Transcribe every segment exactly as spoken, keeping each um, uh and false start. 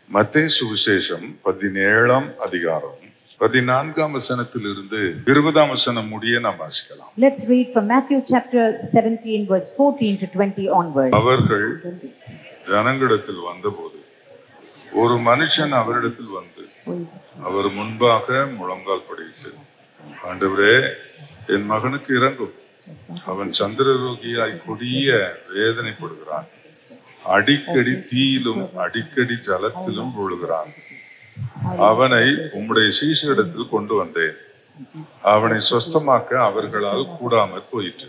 மத்தேயு சுவிசேஷம் பதினேழாம் அதிகாரம் பதினான்காம் வசனத்திலிருந்து இருபதாம் வசனம் முடிய நாம் வாசிக்கலாம். Let's read from Matthew chapter seventeen verse fourteen to twenty onward. அவர்கள் ஜனங்களிடத்தில் வந்தபோது ஒரு மனுஷன் அவரிடத்தில் வந்து அவர் முன்பாக முழங்கால் படியிட்டு, ஆண்டவரே, என் மகனுக்கு இறங்கும், அவன் சந்திரரோகியாய் கொடிய வேதனைப்படுகிறான், அடிக்கடி தீயிலும் அடிக்கடி ஜலத்திலும் விழுகிறான், அவனை உம்முடைய சீஷரிடத்தில் கொண்டு வந்தேன், அவனை சொஸ்தமாக்க அவர்களால் கூடாமற் போயிற்று.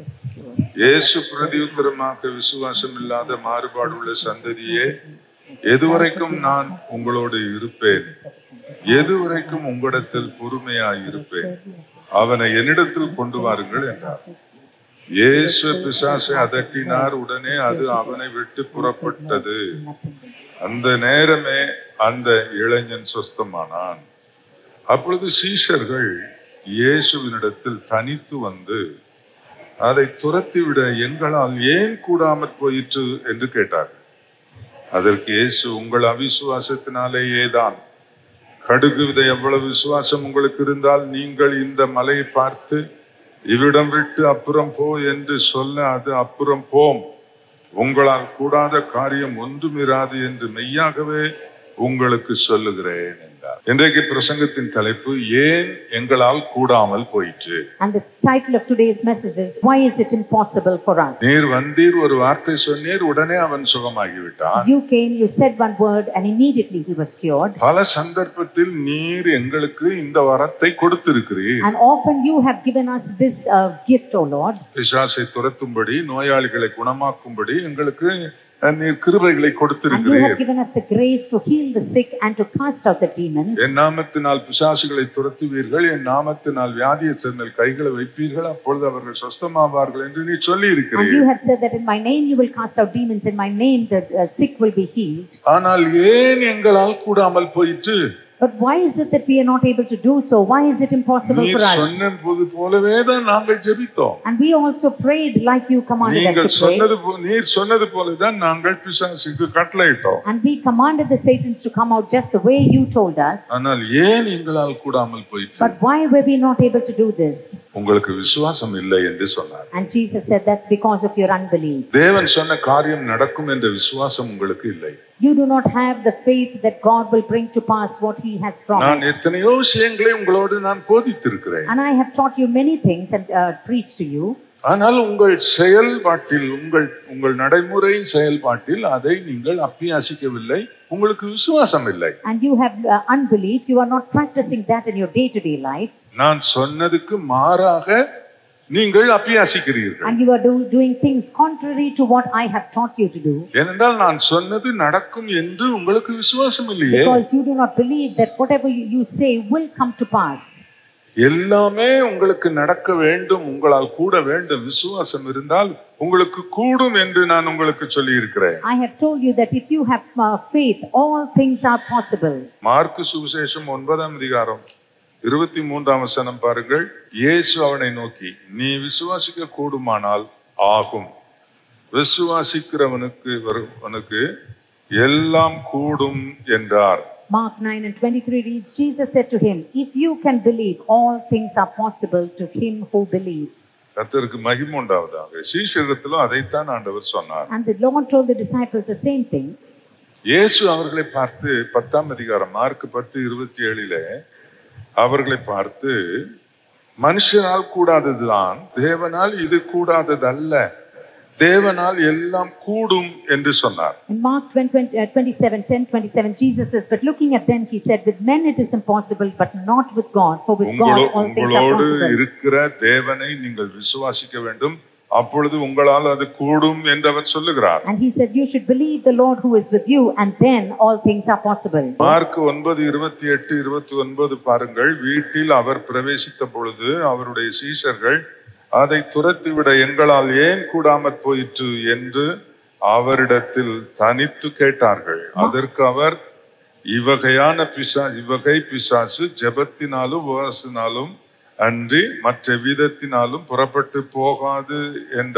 இயேசு பிரதியுத்தரமாக, விசுவாசம் இல்லாத மாறுபாடுள்ள சந்ததியே, எதுவரைக்கும் நான் உங்களோடு இருப்பேன், எதுவரைக்கும் உங்களிடத்தில் பொறுமையாய் இருப்பேன், அவனை என்னிடத்தில் கொண்டு வாருங்கள் என்றார். இயேசு பிசாசை அதட்டினார். உடனே அது அவனை விட்டு புறப்பட்டது. அந்த நேரமே அந்த இளைஞன் சொஸ்தமானான். அப்பொழுது சீஷர்கள் இயேசுவினிடத்தில் தனித்து வந்து, அதை துரத்திவிட எங்களால் ஏன் கூடாமற் போயிற்று என்று கேட்டார்கள். அதற்கு இயேசு, உங்கள் அவிசுவாசத்தினாலேயே தான். கடுகு விதை எவ்வளவு விசுவாசம் உங்களுக்கு இருந்தால் நீங்கள் இந்த மலையை பார்த்து இவ்விடம் விட்டு அப்புறம் போ என்று சொல்ல அது அப்புறம் போம். உங்களால் கூடாத காரியம் ஒன்றுமிராது என்று மெய்யாகவே உங்களுக்கு சொல்லுகிறேன் என்றார். இன்றைக்கு பிரசங்கத்தின் தலைப்பு, ஏன் எங்களால் கூடாமல் போயிற்று. And the title of today's message is, why is it impossible for us? நீர் வந்தீர், ஒரு வார்த்தை சொன்னீர், உடனே அவன் சுகமாகி விட்டான். You came, you said one word and immediately he was cured. பல சந்தர்ப்பத்தில் நீர் எங்களுக்கு இந்த வரத்தை கொடுத்திருக்கிறீர். And often you have given us this uh, gift, O Lord. பிசாசை துரத்தும்படி, நோயாளிகளை குணமாக்கும்படி எங்களுக்கு நீர் கிருபைகளை And you கொடுத்திருக்கிறீர். have given us the grace to heal the sick and to cast out the demons. என் நாமத்தினால் பிசாசுகளை துரத்துவீர்கள், என் நாமத்தினால் வியாதியஸ்தர் மேல் கைகளை வைப்பீர்கள், அப்பொழுது அவர்கள் சொஸ்தமாவார்கள் என்று நீ சொல்லி And இருக்கிறீர். you have said that in my name you will cast out demons, in my name the uh, sick will be healed. ஆனால் ஏன் எங்களால் கூடாமல் போயிற்று? But why is it that we are not able to do so? Why is it impossible நீ for us? சொன்னது போலவே தான் நாங்கள் ஜெபித்தோம். And we also prayed like you commanded நீங்கள் us to சொன்னது pray. போ- நீர் சொன்னது போல தான் நாங்கள் பிசாசுக்கு கட்டளையிட்டோம். And we commanded the Satans to come out just the way you told us. ஆனால் ஏன் எங்களால் கூடாமல் போயிற்று? But why were we not able to do this? உங்களுக்கு விசுவாசம் இல்லை என்று சொன்னார். And Jesus said that's because of your unbelief. தேவன் சொன்ன காரியம் நடக்கும் என்ற விசுவாசம் உங்களுக்கு இல்லை. You do not have the faith that God will bring to pass what he has நான் promised. எத்தனையோ விஷயங்களை உங்களோடு நான் போதித்திருக்கிறேன். And I have taught you many things and uh, preached to you. ஆனால் உங்கள் செயல்பாட்டில், உங்கள் உங்கள் நடைமுறை செயல்பாட்டில் அதை நீங்கள் அப்பியாசிக்கவில்லை, உங்களுக்கு விசுவாசம் இல்லை. And you have uh, unbelief. You are not practicing that in your day-to-day life. நான் சொன்னதுக்கு மாறாக நீங்கள் அப்பியாசிக்கிறீர்கள். And you are do, doing things contrary to what I have taught you to do. ஏனென்றால் நான் சொன்னது நடக்கும் என்று உங்களுக்கு விசுவாசம் இல்லையே. Because you do not believe that whatever you, you say will come to pass. எல்லாமே உங்களுக்கு நடக்க வேண்டும், உங்களால் கூட வேண்டும். விசுவாசம் இருந்தால் உங்களுக்கு கூடும் என்று நான் உங்களுக்கு சொல்லி இருக்கிறேன். I have told you that if you have uh, faith, all things are possible. Mark சுவிசேஷம் ஒன்பதாம் அதிகாரம் இருபத்தி மூன்றாம் வசனம் பாருங்கள். இயேசு அவனை நோக்கி, நீ விசுவாசிக்க கூடுமானால் ஆகும். விசுவாசிக்கிறவனுக்கு அவனுக்கு எல்லாம் கூடும் என்றார். Mark nine and twenty-three reads, Jesus said to him, if you can believe, all things are possible to him who believes. கர்த்தருக்கு மகிமை உண்டாவதாக. சீஷரிடத்திலும் அதைத்தான் ஆண்டவர் சொன்னார். And the Lord told the disciples the same thing. இயேசு அவர்களை பார்த்து, பத்தாம் அதிகாரம் மார்க் பத்து இருபத்தி ஏழிலே அவர்களை பார்த்து, மனுஷனால் கூடாததுதான், தேவனால் இது கூடாததல்ல, தேவனால் எல்லாம் கூடும் என்று சொன்னார். In Mark twenty-seven ten twenty-seven, Jesus says, but looking at them, he said, with men it is impossible, but not with God, for with God all things are உங்களோடு possible. இருக்கிற தேவனை நீங்கள் விசுவாசிக்க வேண்டும், அப்பொழுது உங்களால் அது கூடும் என்று அவர் சொல்லுகிறார். And he said, you should believe the Lord who is with you, and then all things are possible. Mark ஒன்பது இருபத்தி எட்டு இருபத்தி ஒன்பது பாருங்கள். வீட்டில் அவர் பிரவேசித்த பொழுது அவருடைய சீஷர்கள் அதை துரத்திவிட எங்களால் ஏன் கூடாமற் போயிற்று என்று அவரிடத்தில் தனித்து கேட்டார்கள். அதற்கு அவர், இவ்வகையான பிசா இவ்வகை பிசாசு ஜெபத்தினாலும் உபவாசத்தினாலும் அன்றி மற்ற விதத்தினாலும் புறப்பட்டு போகாது என்றார்.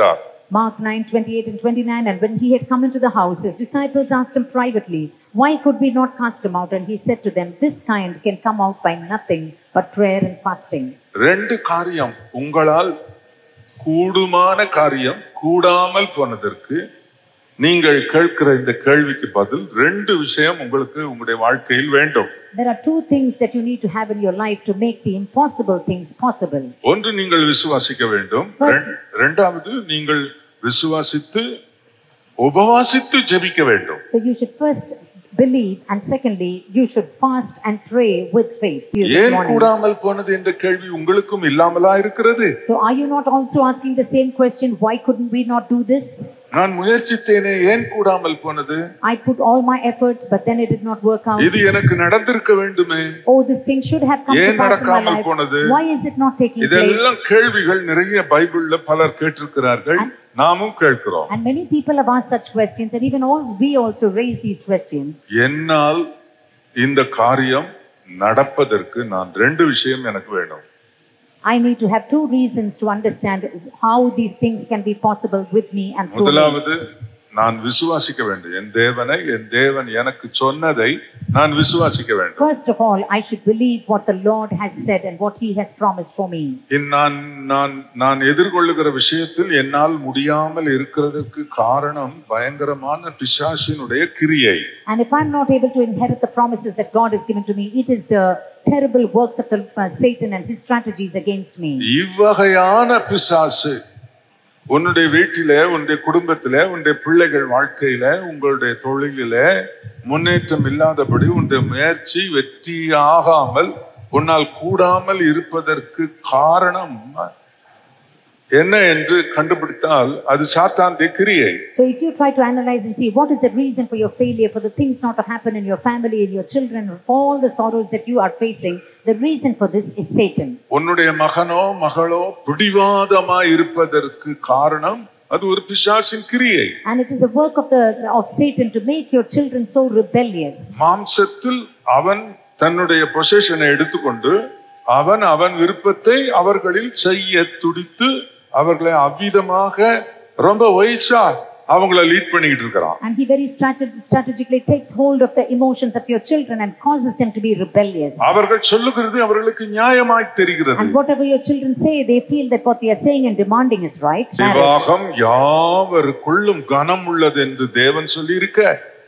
Mark nine, twenty-eight and twenty-nine. And when he had come into the house, his disciples asked him privately, why could we not cast him out? And he said to them, this kind can come out by nothing but prayer and fasting. ரெண்டு காரியம் உங்களால் கூடுமான காரியம் கூடாமல் போனதற்கு நீங்கள் கேட்கிற இந்த கேள்விக்கு பதில் ரெண்டு விஷயம் உங்களுக்கு உங்களுடைய வாழ்க்கையில் வேண்டும். There are two things that you need to have in your life to make the impossible things possible. ஒன்று நீங்கள் விசுவாசிக்க வேண்டும். இரண்டாவது நீங்கள் விசுவாசித்து உபவாசித்து ஜெபிக்க வேண்டும். So you should first believe, and secondly you should fast and pray with faith. ஏன் கூடாமல் போனது என்ற கேள்வி உங்களுக்கும் இல்லாமலா இருக்கிறது? So are you not also asking the same question, why couldn't we not do this? நான் முயற்சித்தேனே ஏன் கூடாமல் போனது? I put all my efforts but then it did not work out. இது எனக்கு நடந்திருக்க வேண்டுமே. Oh, this thing should have come to pass in my life. Why is it not taking place? இதெல்லாம் கேள்விகள் நிறைய பைபிள்ல பலர் கேட்டிருக்கிறார்கள். நாமும் கேட்கிறோம். And many people have asked such questions, and even all we also raise these questions. என்னால் இந்த காரியம் நடப்பதற்கு நான் ரெண்டு விஷயம் எனக்கு வேணும். I need to have two reasons to understand how these things can be possible with me and through me. முதலாவது நான் விசுவாசிக்க வேண்டும். என் தேவனை என் தேவன் எனக்கு சொன்னதை நான் விசுவாசிக்க வேண்டும். First of all, I should believe what the Lord has said and what he has promised for me. நான் நான் நான் எதிர்கொள்ளுகிற விஷயத்தில் என்னால் முடியாமல் இருக்கிறதுக்கு காரணம் பயங்கரமான பிசாசினுடைய கிரியை. And if I'm not able to inherit the promises that God has given to me, it is the terrible works of the uh, Satan and his strategies against me. இவ்வகையான பிசாசு உன்னுடைய வீட்டிலே உன்னுடைய குடும்பத்திலே உன்னுடைய பிள்ளைகள் வாழ்க்கையில உங்களுடைய தொழிலிலே முன்னேற்றம் இல்லாதபடி உன்னுடைய முயற்சி வெற்றியாகாமல் உன்னால் கூடாமல் இருப்பதற்கு காரணம் என்ன என்று கண்டுபிடித்தால் அது சாத்தானுடைய கிரியை. So if you try to analyze and see what is the reason for your failure, for the things not to happen in your family, in your children, for all the sorrows that you are facing, the reason for this is Satan. உன்னுடைய மகனோ மகளோ பிடிவாதமாய் இருப்பதற்கு காரணம் அது ஒரு பிசாசின் கிரியை. And it is a work of the of Satan to make your children so rebellious. மாம்சத்தில் அவன் தன்னுடைய பொசிஷனை எடுத்துக்கொண்டு அவன் அவன் விருப்பத்தை அவர்களில் செய்ய துடித்து அவர்களை அவ்விதமாக ரொம்ப வயசா அவங்கள லீட் பண்ணிட்டு இருக்கான். And he very strategically takes hold of the emotions of your children and causes them to be rebellious. அவர்கள் சொல்லுகிறது அவர்களுக்கு நியாயமாய் தெரிகிறது. And whatever your children say, they feel that what they are saying and demanding is right. விவாகம் யாவருக்குள்ளும் கனம் உள்ளது என்று தேவன் சொல்லி இருக்க,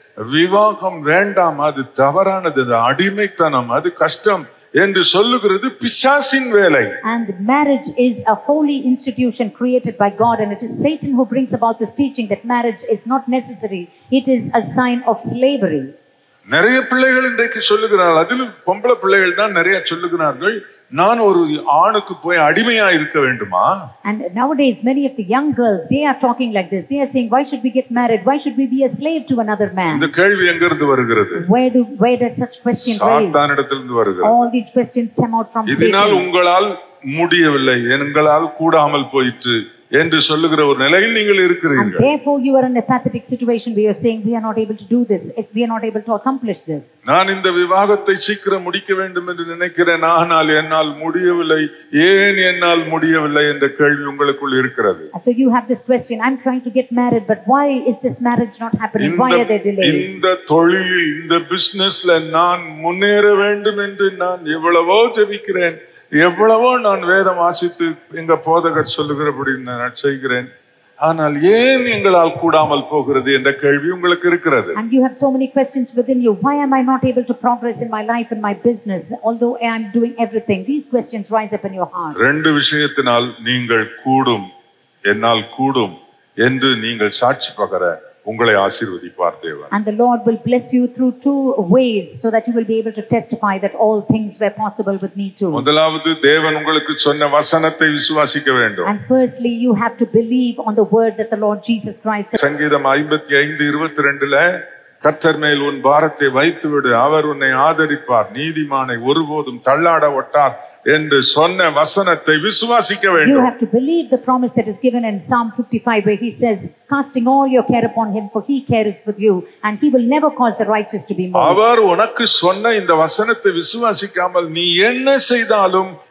விவாகம் வேண்டாம், அது தவறானது, அது அடிமைத்தனம், அது கஷ்டம் என்று சொல்லுகிறது பிசாசின் வேலை. And marriage is a holy institution created by God, and it is Satan who brings about this teaching that marriage is not necessary. It is a sign of slavery. நிறைய பிள்ளைகள் இன்றைக்கு சொல்லுகிறார்கள், அதிலும் பொம்பளை பிள்ளைகள் தான் நிறைய சொல்லுகிறார்கள், நான் ஒரு ஆணுக்கு போய் அடிமையா இருக்க வேண்டுமா? And nowadays many of the young girls, they are talking like this. They are saying, why should we get married? Why should we be a slave to another man? இந்த கேள்வி எங்க இருந்து வருகிறது? Where do where does such question raise? சாத்தானிடத்திலிருந்து வருகிறது. All these questions come out from Satan. இதனால் உங்களால் முடியவில்லை, எங்களால் கூடாமல் போயிற்று என்று சொல்லுகிற ஒரு நிலையில் நீங்கள் இருக்கிறீர்கள். And therefore you are in a pathetic situation where you are saying we are not able to do this, we are not able to accomplish this. நான் இந்த விவாகத்தை சீக்கிரம் முடிக்க வேண்டும் என்று நினைக்கிறேன், ஆனால் என்னால் முடியவில்லை, ஏன் என்னால் முடியவில்லை என்ற கேள்வி உங்களுக்குள் இருக்கிறது. So you have this question, I'm trying to get married, but why is this marriage not happening? Why are there delays? இந்த தொழிலில் இந்த பிசினஸ்ல நான் முன்னேற வேண்டும் என்று நான் எவ்வளவோ ஜெபிக்கிறேன், எவ்வளவோ நான் வேதம் வாசித்து எங்க போதகர் சொல்லுகிறபடி நான் செய்கிறேன், ஆனால் ஏன் எங்களால் கூடாமல் போகிறது என்ற கேள்வி உங்களுக்கு இருக்கிறது. And you have so many questions within you. Why am I not able to progress in my life and my business although I am doing everything? These questions rise up in your heart. ரெண்டு விஷயத்தினால் நீங்கள் கூடும், என்னால் கூடும் என்று நீங்கள் சாட்சி பகர உங்களை ஆசீர்வதிப்பார் தேவன். And the Lord will bless you through two ways so that you will be able to testify that all things were possible with me too. முதலாவது தேவன் உங்களுக்கு சொன்ன வசனத்தை விசுவாசிக்க வேண்டும். And firstly you have to believe on the word that the Lord Jesus Christ. சங்கீதம் ஐம்பத்தி ஐந்து இருபத்தி ரெண்டுல கர்த்தர் மேல் உன் பாரத்தை வைத்து விடு, அவர் உன்னை ஆதரிப்பார், நீதிமானை ஒருபோதும் தள்ளாட ஒட்டார் என்று சொன்ன வசனத்தை விசுவாசிக்க வேண்டும். You have to believe the promise that is given in Psalm fifty-five where he says, casting all your care upon him for he cares with you and he will never cause the righteous to be moved. அவர் உனக்கு சொன்ன இந்த வசனத்தை விசுவாசிக்காமல் நீ என்ன செய்தாலும்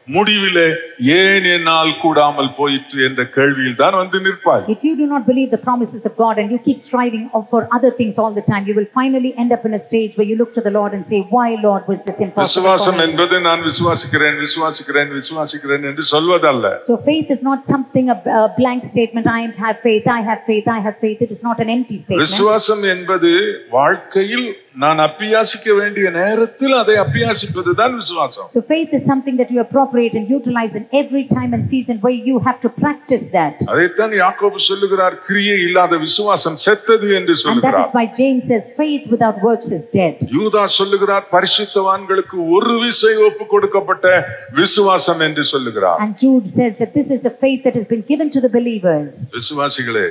முடிவிலே ஏன் என்னால் கூடாமல் போயிற்று என்ற கேள்வியில் தான் வந்து நிற்பாய். If you do not believe the promises of God and you keep striving for other things all the time, you will finally end up in a stage where you look to the Lord and say, why Lord was this impossible? விசுவாசம் என்பது நான் விசுவாசிக்கிறேன் விசுவாசிக்கிறேன் விசுவாசிக்கிறேன் என்று சொல்வதல்ல. So faith is not something a, a blank statement. I have faith, I have faith, I have faith. It is not an empty statement. விசுவாசம் என்பது வாழ்க்கையில் நான் அபியாசிக்க வேண்டிய நேரத்தில் அதை அபியாசிப்பதுதான் விசுவாசம். So faith is something that you appropriate and utilize in every time and season where you have to practice that. அதைத்தான் யாக்கோபு சொல்லுகிறார், கிரியை இல்லாத விசுவாசம் செத்தது என்று சொல்லுகிறார். And that is why James says faith without works is dead. யூதா சொல்லுகிறார், பரிசுத்தவான்களுக்கு ஒரு விசை ஒப்பு கொடுக்கப்பட்ட விசுவாசம் என்று சொல்லுகிறார். And Jude says that this is the faith that has been given to the believers. விசுவாசிகளே,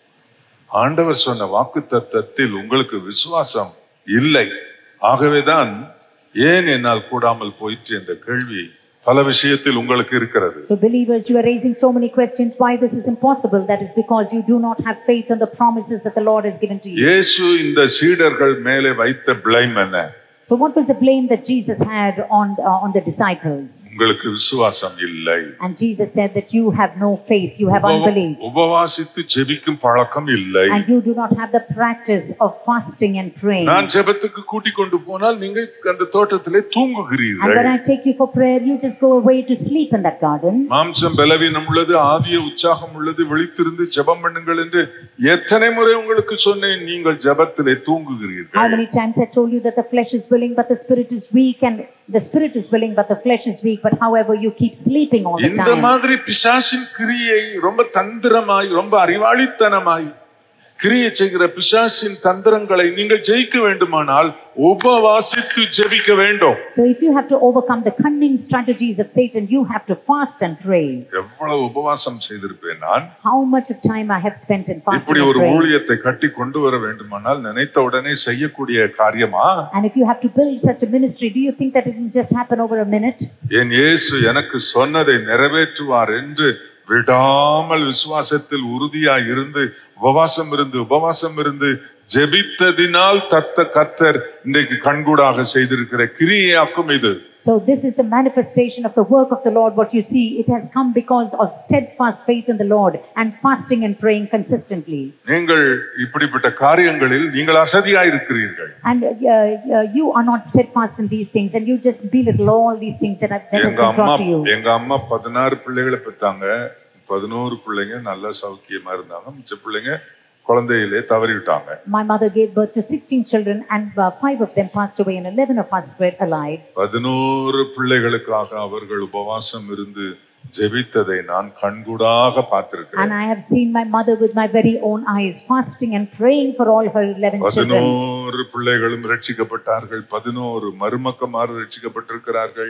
ஆண்டவர் சொன்ன வாக்குத்தத்தத்தில் உங்களுக்கு விசுவாசம் இல்லை. ஆகவேதான் ஏன் என்னால் கூடாமல் போயிற்று என்ற கேள்வி பல விஷயத்தில் உங்களுக்கு இருக்கிறது. So believers, you are raising so many questions why this is impossible. That is because you do not have faith in the promises that the Lord has given to you. இயேசு இந்த சீடர்கள் மேலே வைத்த blame என்ன? So what was the blame that Jesus had on uh, on the disciples? உங்களுக்கு விசுவாசம் இல்லை. And Jesus said that you have no faith, you have unbelief. உபவாசித்து ஜெபிக்கும் பழக்கம் இல்லை. And you do not have the practice of fasting and praying. நான் ஜெபத்துக்கு கூட்டி கொண்டு போனால் நீங்க அந்த தோட்டத்திலே தூங்குகிறீர்கள். And when I take you for prayer, you just go away to sleep in that garden. மாம்சம் பலவீனம் உள்ளது, ஆவிய உற்சாகம் உள்ளது, விழித்திருந்து ஜெபம் பண்ணுங்கள் என்று எத்தனை முறை உங்களுக்கு சொன்னேன், நீங்கள் ஜெபத்திலே தூங்குகிறீர்கள். How many times I told you that the flesh is willing but the spirit is weak, and the spirit is willing but the flesh is weak, but however you keep sleeping all the time. இந்த மாதிரி பிசாசின் கிரியை ரொம்ப தந்திரமாய் ரொம்ப அறிவாளித்தனமாய் கிரியை செய்கிற பிசாசின் தந்திரங்களை நீங்கள் ஜெயிக்க வேண்டுமானால் உபவாசித்து ஜெபிக்க வேண்டும். So if you have to overcome the cunning strategies of Satan, you have to fast and pray. எவ்வளவு உபவாசம் செய்திருப்பேன் நான். How much of time I have spent in fasting இப்படி and ஒரு praying. ஊழியத்தை கட்டி கொண்டு வர வேண்டுமானால் நினைத்த உடனே செய்யக்கூடிய காரியமா? And if you have to build such a ministry, do you think that it will just happen over a minute? என் இயேசு எனக்கு சொன்னதை நிறைவேற்றுவார் என்று விடாமல் விசுவாசத்தில் உறுதியாய் இருந்து உபவாசம் இருந்து உபவாசம் இருந்து ஜெபித்ததினால் தத்த கர்த்தர் இன்றைக்கு கண்கூடாக செய்திருக்கிற கிரியையாக்கும் இது. So this is the manifestation of the work of the Lord. What you see, it has come because of steadfast faith in the Lord and fasting and praying consistently. நீங்கள் இப்படிப்பட்ட காரியங்களில் நீங்கள் அசதியாய் இருக்கிறீர்கள். And uh, uh, you are not steadfast in these things, and you just belittle all these things that have, that has been brought to you. எங்க அம்மா பதினாறு பிள்ளைகளை பெற்றாங்க. பதினோரு பிள்ளைங்க நல்ல சௌக்கியமா இருந்தாங்க. மிச்ச பிள்ளைங்க குழந்தையிலே தவறிவிட்டாங்க. My mother gave birth to sixteen children, and uh, five of them passed away and eleven of us were alive. பதினோரு பிள்ளைகளுக்காக அவர்கள் உபவாசம் இருந்து ஜெபித்ததை நான் கண்கூடாக பார்த்திருக்கிறேன். And I have seen my mother with my very own eyes fasting and praying for all her eleven children. பதினோரு பிள்ளைகளும் ரட்சிக்கப்பட்டார்கள். பதினோரு மருமக்கமார் ரட்சிக்கப்பட்டிருக்கிறார்கள்.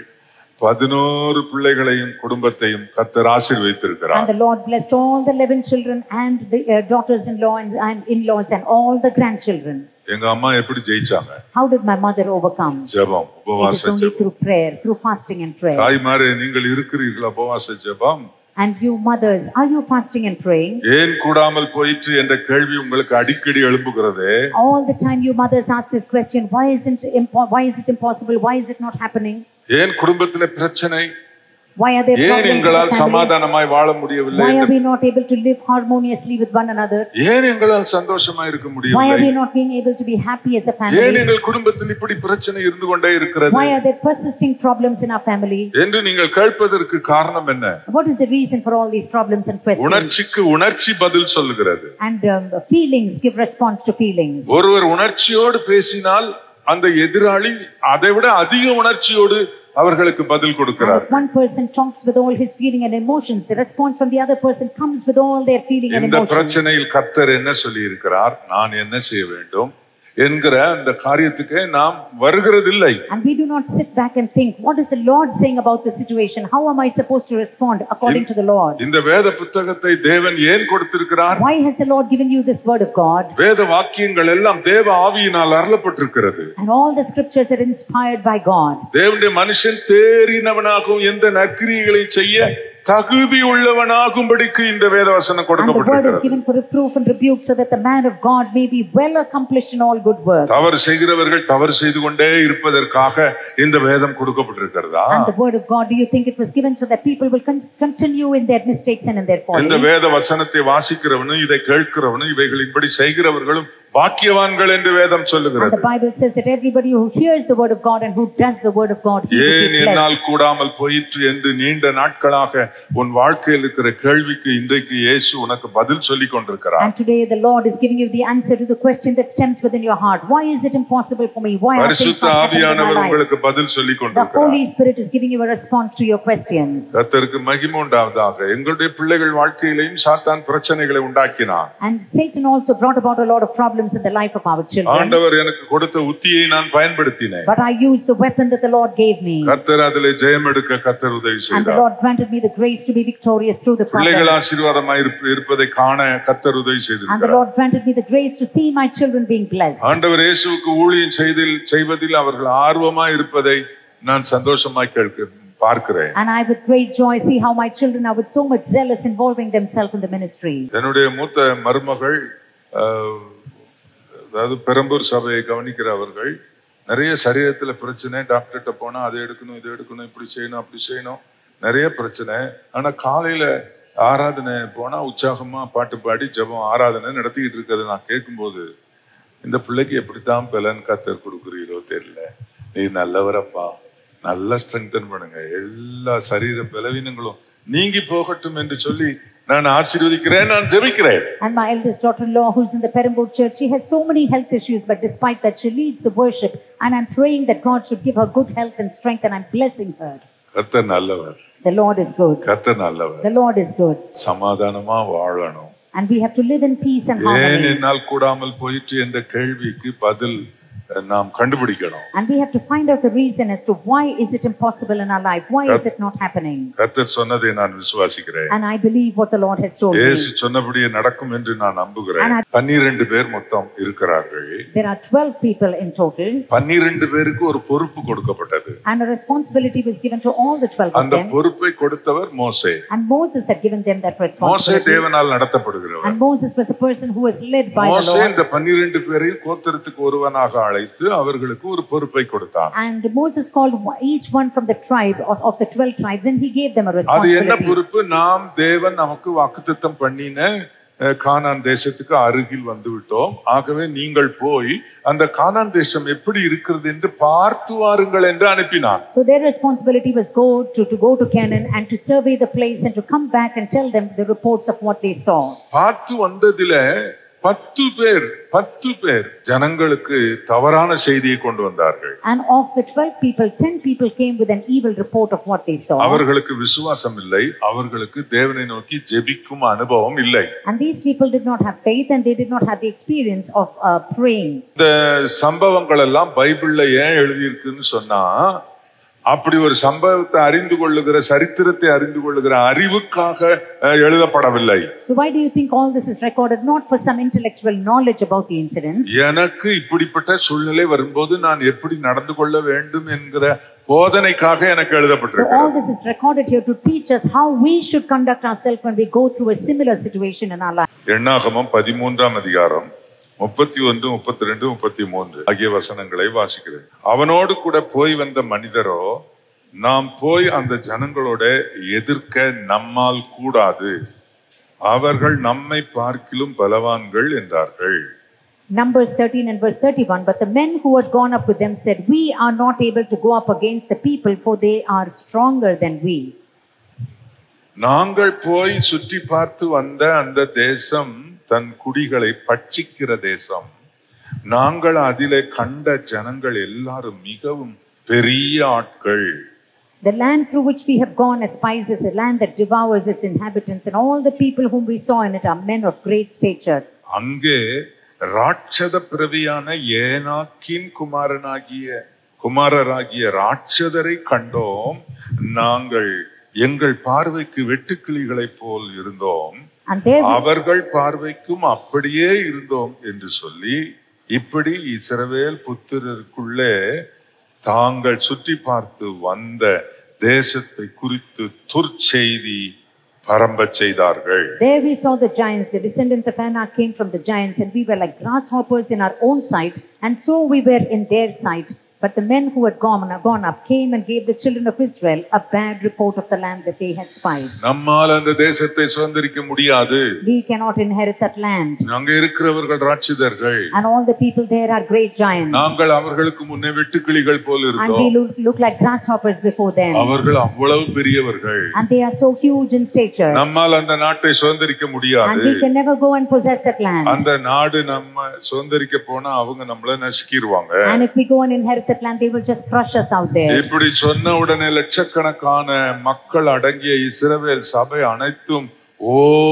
பதினோரு பிள்ளைகளையும் குடும்பத்தையும் கர்த்தர் ஆசீர்வதித்திருக்கிறார். And the Lord blessed all the eleven children and the uh, daughters-in-law and, and in-laws and all the grandchildren. எங்க அம்மா எப்படி ஜெயிச்சாங்க? How did my mother overcome? ஜெபம், உபவாச ஜெபம். It is only through prayer, through fasting and prayer. தாய்மாரே, நீங்கள் இருக்கிறீர்களா உபவாச ஜெபம்? And you mothers, are you fasting and praying? ஏன் கூடாமல் போயிற்று என்ற கேள்வி உங்களுக்கு அடிக்கடி எழும்புகிறதே. All the time you mothers ask this question, why isn't impo- why is it impossible? Why is it not happening? ஏன் குடும்பத்திலே பிரச்சனை? Why are there ஏன் problems in எங்களால் the family? சமாதானமாய் வாழ முடியவில்லை? Why are we not able to live harmoniously with one another? ஏன் எங்களால் சந்தோஷமாய் இருக்க Why are முடியவில்லை? we not being able to be happy as a ஏன் family? எங்கள் குடும்பத்தில் இப்படி பிரச்சனை இருந்து கொண்டே இருக்கிறது Why are there persisting problems in our family? என்று நீங்கள் கேட்பதற்கு காரணம் என்ன? What is the reason for all these problems and questions? உணர்ச்சிக்கு உணர்ச்சி பதில் சொல்லுகிறது. And um, feelings give response to feelings. ஒருவர் உணர்ச்சியோடு பேசினால் அந்த எதிராளி அதை விட அதிக உணர்ச்சியோடு அவர்களுக்கு பதில் கொடுக்கிறார். And if one person talks with all his feeling and emotions, the response from the other person comes with all their feeling and இந்த emotions. பிரச்சனையில் கர்த்தர் என்ன சொல்லி இருக்கிறார், நான் என்ன செய்ய வேண்டும் என்கிற அந்த காரியத்துக்கு நாம் வருகிறதில்லை. And we do not sit back and think, what is the Lord saying about the situation? How am I supposed to respond according to the Lord? இந்த வேத புத்தகத்தை தேவன் ஏன் கொடுத்திருக்கிறார்? Why has the Lord given you this word of God? வேத வாக்கியங்கள் எல்லாம் தேவ ஆவியினால் அருளப்பட்டிருக்கிறது. And all the scriptures are inspired by God. தேவனுடைய மனுஷன் தேறினவனாகவும் எந்த நற்கிரியைகளை செய்ய தகுதி உள்ளவனாகும்படிக்கு இந்த வேத வசனம் And the word is கொடுக்கப்பட்டிருக்கிறது. given for reproof and rebuke, so that the man of God may be well accomplished in all good works. தவறு செய்கிறவர்கள் தவறு செய்து கொண்டே இருப்பதற்காக இந்த வேதம் கொடுக்கப்பட்டிருக்கிறதா? And the word of God, do you think it was given so that people will con- continue in their mistakes and in their இந்த folly? வேத வசனத்தை வாசிக்கிறவனும் இதை கேட்கிறவனும் இவைகளின்படி செய்கிறவர்களும் பாக்கியவான்கள் என்று வேதம் And சொல்லுகிறது. the Bible says that everybody who hears the word of God and who does the word of God, he will ஏன் be blessed. என்னால் கூடாமல் போயிற்று என்று நீண்ட நாட்களாக உன் வாழ்க்கையில் இருக்கிற கேள்விக்கு இன்றைக்கு இயேசு உனக்கு பதில் சொல்லிக் கொண்டிருக்கிறார். And today the Lord is giving you the answer to the question that stems within your heart. Why is it impossible for me? Why are things பரிசுத்த not happening in my ஆவியானவர் life? உங்களுக்கு பதில் சொல்லிக் The கொண்டிருக்கிறார். Holy Spirit is giving you a response to your questions. கர்த்தருக்கு மகிமை உண்டாவதாக. எங்களுடைய பிள்ளைகள் வாழ்க்கையிலேயும் சாத்தான் பிரச்சனைகளை உண்டாக்கினான். And Satan also brought about a lot of problems in the life of our children. ஆண்டவர் எனக்கு கொடுத்த உத்தியை நான் பயன்படுத்தினேன். But I used the weapon that the Lord gave me. கர்த்தர் அதிலே ஜெயம் எடுக்க கர்த்தர் உதவி And the செய்தார். Lord granted me the grace to be victorious through the பிள்ளைகள் problems. ஆசீர்வாதமாய் இருப்ப- இருப்பதை காண கர்த்தர் உதவி And the செய்திருக்கிறார். Lord granted me the grace to see my children being blessed. ஆண்டவர் இயேசுவுக்கு ஊழியம் செய்தில் செய்வதில் அவர்கள் ஆர்வமாய் இருப்பதை நான் சந்தோஷமாய் கேட்க பார்க்கிறேன். And I with great joy see how my children are with so much zealous involving themselves in the ministry. என்னுடைய மூத்த மருமகள் அஹ், அதாவது பெரம்பூர் சபையை கவனிக்கிறவர்கள் நிறைய சரீரத்துல பிரச்சனை, டாக்டர்கிட்ட போனா அதை எடுக்கணும் இதை எடுக்கணும் இப்படி செய்யணும் அப்படி செய்யணும் நிறைய பிரச்சனை. ஆனா காலையில ஆராதனை போனா உற்சாகமா பாட்டு பாடி ஜெபம் ஆராதனை நடத்திக்கிட்டு இருக்கிறது நான் கேட்கும்போது இந்த பிள்ளைக்கு எப்படித்தான் பலன் கத்தர் கொடுக்குறீரோ தெரியல. நீ நல்லவரப்பா, நல்லா ஸ்ட்ரெங்தன் பண்ணுங்க, எல்லா சரீர பலவீனங்களும் நீங்கி போகட்டும் என்று சொல்லி நான் ஆசீர்வதிக்கிறேன், நான் ஜெபிக்கிறேன். And my eldest daughter-in-law, who's in the Perambur church, she has so many health issues, but despite that she leads the worship, and I'm praying that God should give her good health and strength, and I'm blessing her. கர்த்தர் நல்லவர், The Lord is good. கர்த்தர் நல்லவர். The Lord is good. சமாதானமா வாழணும். And we have to live in peace and ஏன் harmony. என்னால் கூடாமல் போயிற்று என்ற கேள்விக்கு பதில் நாம் கண்டுபிடிக்கணும். And we have to find out the reason as to why is it impossible in our life? Why is it not happening? கர்த்தர் சொன்னதை நான் விசுவாசிக்கிறேன். And I believe what the Lord has told me. இயேசு சொன்னபடியே நடக்கும் என்று நான் நம்புகிறேன். பன்னிரண்டு பேர் மொத்தம் இருக்கிறார்கள். There are twelve people in total. பன்னிரண்டு பேருக்கு ஒரு பொறுப்பு கொடுக்கப்பட்டது. And a responsibility was given to all the twelve of அந்த them. பொறுப்பை கொடுத்தவர் மோசே. And Moses had given them that மோசே responsibility. தேவனால் நடத்தப்படுகிறவர். And Moses was a person who was led by the மோசே Lord. இந்த பன்னிரண்டு பேரையும் கோத்திரத்துக்கு ஒருவனாக அழைத்து அவர்களுக்கு ஒரு பொறுப்பை கொடுத்தார். And Moses called each one from the tribe of, of the twelve tribes, and he gave them a அது என்ன responsibility. பொறுப்பு? நாம் தேவன் நமக்கு வாக்குத்தத்தம் பண்ணின அஹ், கானான் தேசத்துக்கு அருகில் வந்து விட்டோம். ஆகவே நீங்கள் போய் அந்த கானான் தேசம் எப்படி இருக்கிறது என்று பார்த்து வாருங்கள் என்று அனுப்பினான். So their responsibility was go to, to go to Canaan and to survey the place and to come back and tell them the reports of what they saw. பார்த்து வந்ததில பத்து பேர் பத்து பேர் ஜனங்களுக்கு தவறான செய்தியை கொண்டு வந்தார்கள். And of the twelve people, ten people came with an evil report of what they saw. அவர்களுக்கு விசுவாசம் இல்லை, அவர்களுக்கு தேவனை நோக்கி ஜெபிக்கும் அனுபவம் இல்லை. And these people did not have faith, and they did not have the experience of uh, praying. இந்த சம்பவங்கள் எல்லாம் பைபிள்ல ஏன் எழுதியிருக்குன்னு சொன்னா, அப்படி ஒரு சம்பவத்தை அறிந்து கொள்ளுகிற, சரித்திரத்தை அறிந்து கொள்ளுகிற அறிவுக்காக அஹ், எழுதப்படவில்லை. So why do you think all this is recorded? Not for some intellectual knowledge about the incidents. எனக்கு இப்படிப்பட்ட சூழ்நிலை வரும்போது நான் எப்படி நடந்து கொள்ள வேண்டும் என்கிற போதனைக்காக எனக்கு So எழுதப்பட்டிருக்கு. all this is recorded here to teach us how we should conduct ourselves when we go through a similar situation in our life. எண்ணாகமம் பதிமூன்றாம் அதிகாரம் முப்பத்தி ஒன்று முப்பத்தி ரெண்டு முப்பத்தி மூன்று ஆகிய வசனங்களை வாசிக்கிறேன். அவனோடு கூட போய் வந்த மனிதரோ, நாம் போய் அந்த ஜனங்களோட எதிர்க்க நம்மால் கூடாது, அவர்கள் நம்மை பார்க்கிலும் பலவான்கள் என்றார்கள். Numbers thirteen and verse thirty-one. But the men who had gone up with them said, we are not able to go up against the people, for they are stronger than we. நாங்கள் போய் சுற்றி பார்த்து வந்த அந்த தேசம் தன் குடிகளை பட்சிக்கிற தேசம். நாங்கள் அதிலே கண்ட ஜனங்கள் எல்லாரும் மிகவும் பெரிய ஆட்கள். The land through which we have gone as spies is a land that devours its inhabitants, and all the people whom we saw in it are men of great stature. அங்கே ராட்சத பிறவியான ஏனாக்கின் குமாரனாகிய குமாரராகிய ராட்சதரை கண்டோம். நாங்கள் எங்கள் பார்வைக்கு வெட்டுக்கிளிகளைப் போல் இருந்தோம், And there we, அவர்கள் பார்வைக்கும் அப்படியே இருந்தோம் என்று சொல்லி, இப்படி இஸ்ரவேல் புத்திரருக்குள்ளே தாங்கள் சுற்றி பார்த்து வந்த தேசத்தை குறித்து துர்ச்செய்தி பரம்ப செய்தார்கள். There we saw the giants. The descendants of Anak came from the giants, and we were like grasshoppers in our own sight, and so we were in their sight. But the men who had gone, gone up came and gave the children of Israel a bad report of the land that they had spied. நம்மால் அந்த தேசத்தை சுதந்தரிக்க முடியாது. We cannot inherit that land. அங்க இருக்கிறவர்கள் ராட்சதர்கள். And all the people there are great giants. நாங்கள் அவர்களுக்கு முன்னே வெட்டுக்கிளிகள் போல And we இருந்தோம். look, look like grasshoppers before them. அவர்கள் அவ்வளவு பெரியவர்கள். And they are so huge in stature. நம்மால் அந்த நாட்டை சுதந்தரிக்க And முடியாது. we can never go and possess that land. அந்த நாடு நம்ம சுதந்தரிக்க போனா அவங்க நம்மள நசுக்கிடுவாங்க. And if we go and inherit that land, they will just crush us out there. இப்படி சொன்ன உடனே லட்சக்கணக்கான மக்கள் அடங்கிய இஸ்ரவேல் சபை அனைத்தும் ஓ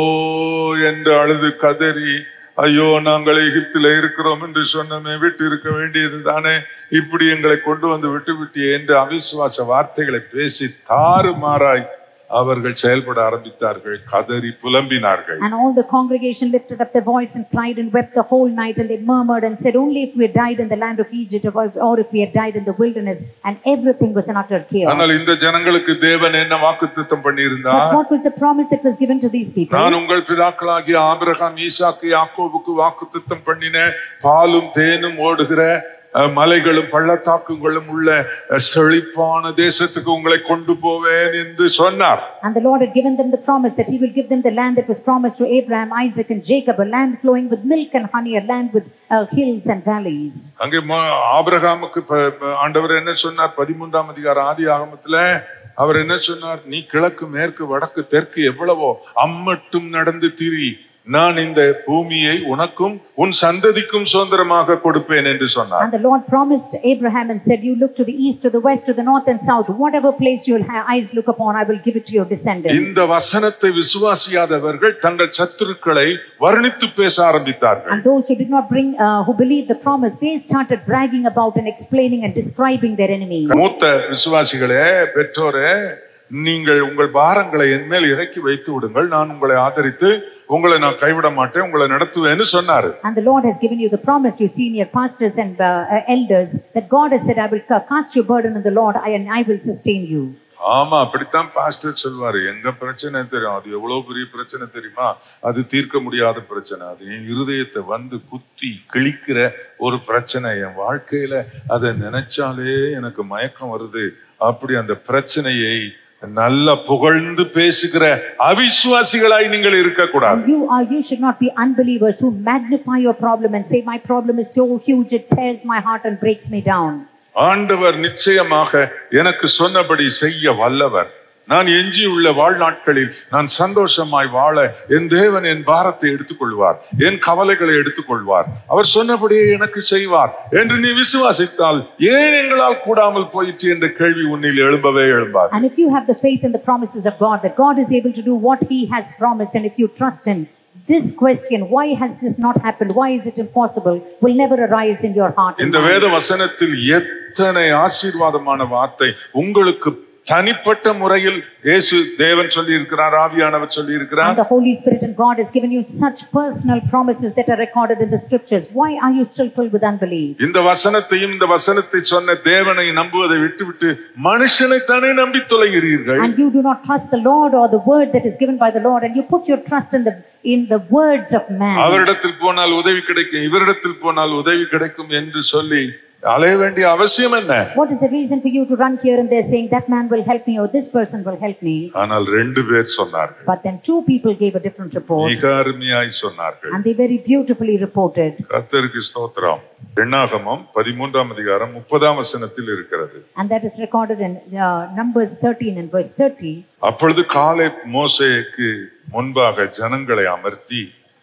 என்று அழுது கதறி, ஐயோ நாங்கள் எகிப்தில இருக்கிறோம் என்று சொன்னமே, விட்டு இருக்க வேண்டியது தானே, இப்படி எங்களை கொண்டு வந்து விட்டு விட்டு என்று அவிசுவாச வார்த்தைகளை பேசி தாறுமாறாய் அவர்கள் செயல்பட ஆரம்பித்தார்கள், கதறி புலம்பினார்கள். And all the congregation lifted up their voice and cried and wept the whole night, and they murmured and said, only if we had died in the land of Egypt, or if we had died in the wilderness. And everything was an utter chaos. ஆனால் இந்த ஜனங்களுக்கு தேவன் என்ன வாக்குத்தத்தம் பண்ணியிருந்தார்? But what was the promise that was given to these people? நான் உங்கள் பிதாக்களாகிய Abraham, ஈசாக்கு, யாக்கோபுக்கு வாக்குத்தத்தம் பண்ணின பாலும் தேனும் ஓடுகிற மலைகளும் பள்ளத்தாக்குகளும் உள்ள செழிப்பான தேசத்துக்கு உங்களை கொண்டு போவேன் என்று சொன்னார். And the Lord had given them the promise that he will give them the land that was promised to Abraham, Isaac and Jacob, a land flowing with milk and honey, a land with uh, hills and valleys. அங்கே ஆபிரகாமுக்கு ஆண்டவர் என்ன சொன்னார்? பதிமூன்றாம் அதிகார ஆதி ஆகமத்துல அவர் என்ன சொன்னார்? நீ கிழக்கு மேற்கு வடக்கு தெற்கு எவ்வளவோ அம்மட்டும் நடந்து திரி, நான் இந்த பூமியை உனக்கும் உன் சந்ததிக்கும் சுதந்திரமாக கொடுப்பேன் என்று சொன்னார். And the Lord promised Abraham and said, you look to the east, to the west, to the north and south, whatever place your eyes look upon, I will give it to your descendants. இந்த வசனத்தை விசுவாசியாதவர்கள் தங்கள் சத்துருக்களை வர்ணித்து பேச ஆரம்பித்தார்கள். And those who did not bring uh, who believed the promise, they started bragging about and explaining and describing their enemies. மூத்த விசுவாசிகளே, பெற்றோரே, நீங்கள் உங்கள் பாரங்களை என் மேல் இறக்கி வைத்து விடுங்கள், நான் உங்களை ஆதரித்து உங்களை நான் கைவிட மாட்டேன், உங்களை நடத்துவேன்னு சொன்னாரு. And the Lord has given you the promise, you senior pastors and uh, elders, that God has said, I will cast your burden on the Lord and I will sustain you. ஆமா, அப்படித்தான் pastor சொல்வாரு. எங்க பிரச்சனை தெரியும், அது எவ்வளவு பெரிய பிரச்சனை தெரியுமா, அது தீர்க்க முடியாத பிரச்சனை, அது என் இருதயத்தை வந்து குத்தி கிழிக்கிற ஒரு பிரச்சனை, என் வாழ்க்கையில அதை நினைச்சாலே எனக்கு மயக்கம் வருது. அப்படி அந்த பிரச்சனையை நல்ல புகழ்ந்து பேசுகிற அவிசுவாசிகளாய் நீங்கள் இருக்க கூடாது. You are you should not be unbelievers who magnify your problem and say my problem is so huge it tears my heart and breaks me down. ஆண்டவர் நிச்சயமாக எனக்கு சொன்னபடி செய்ய வல்லவர். நான் எஞ்சி உள்ள வாழ்நாட்களில் நான் சந்தோஷமாய் வாழ என் தேவன் என் பாரத்தை எடுத்துக்கொள்வார், என் கவலைகளை எடுத்துக்கொள்வார், அவர் சொன்னபடியே எனக்கு செய்வார் என்று நீ விசுவாசித்தால் ஏன் எங்களால் கூடாமல் போயிற்று என்ற கேள்வி உன்னில் எழும்பவே எழும்பார். And if you have the faith in the promises of God, that God is able to do what he has promised, and if you trust him, this question, why has this not happened, why is it impossible, will never arise in your heart. இந்த வேத வசனத்தில் எத்தனை ஆசீர்வாதமான வார்த்தை உங்களுக்கு தனிப்பட்ட முறையில் இயேசு தேவன் சொல்லி இருக்கிறார், ஆவியானவர் சொல்லி இருக்கிறார். And the Holy Spirit and God has given you such personal promises that are recorded in the scriptures. Why are you still filled with unbelief? இந்த வசனத்தையும் இந்த வசனத்தை சொன்ன தேவனை நம்புவதை விட்டுவிட்டு மனுஷனை தானே நம்பி தொலைகிறீர்கள். And you do not trust the Lord or the word that is given by the Lord, and you put your trust in the in the words of man. அவரிடத்தில் போனால் உதவி கிடைக்கும், இவரிடத்தில் போனால் உதவி கிடைக்கும் என்று சொல்லி அலைய வேண்டிய அவசியம் என்ன? What is the reason for you to run here and there saying that man will help me or this person will help me? ஆனால் ரெண்டு பேர் சொன்னார்கள். But then two people gave a different report. மிக அருமையாய் சொன்னார்கள். And they very beautifully reported. கர்த்தருக்கு ஸ்தோத்திரம். என்னாகமம் பதிமூன்றாம் அதிகாரம் முப்பதாம் வசனத்தில் இருக்கிறது. And that is recorded in uh, Numbers thirteen and verse thirty. அப்பொழுது காலேப் மோசேக்கு முன்பாக ஜனங்களை அமர்த்தி,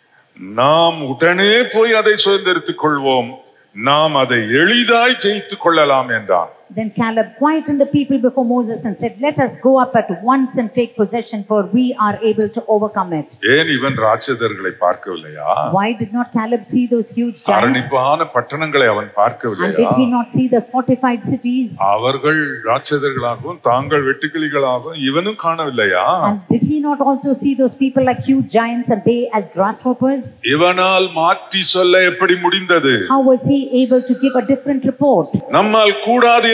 நாம் உடனே போய் அதை சுதந்தரித்துக் கொள்வோம், நாம் அதை எளிதாய் ஜெயித்துக் கொள்ளலாம் என்றான். Then Caleb quieted the people before Moses and said, let us go up at once and take possession, for we are able to overcome it. ஏன் இவன் ராட்சதர்களை பார்க்கவில்லையா? Why did not Caleb see those huge giants? அரணிப்பான பட்டணங்களை அவன் பார்க்கவில்லையா? And did he not see the fortified cities? அவர்கள் ராட்சதர்களாகவும் தாங்கள் வெட்டுக்கிளிகளாகவும் இவனும் காணவில்லையா? And did he not also see those people like huge giants and they as grasshoppers? இவனால் மாற்றி சொல்ல எப்படி முடிந்தது? How was he able to give a different report? நம்மால் கூடாது